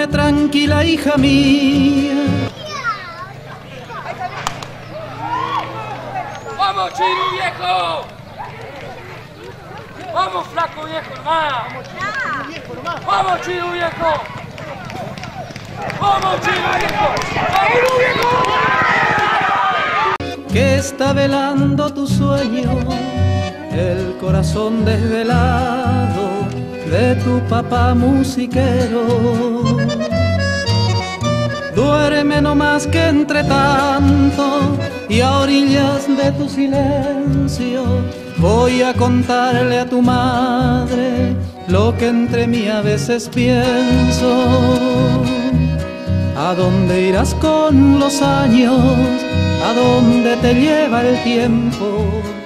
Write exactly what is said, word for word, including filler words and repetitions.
Duerme tranquila, hija mía. ¡Vamos, Chiru, viejo! ¡Vamos, flaco viejo, hermano! ¡Vamos, Chiru, viejo! ¡Vamos, Chiru, viejo! ¡Vamos, viejo! Que está velando tu sueño, el corazón desvelado de tu papá musiquero. Duerme no más que entre tanto, y a orillas de tu silencio voy a contarle a tu madre lo que entre mí a veces pienso. ¿A dónde irás con los años? ¿A dónde te lleva el tiempo?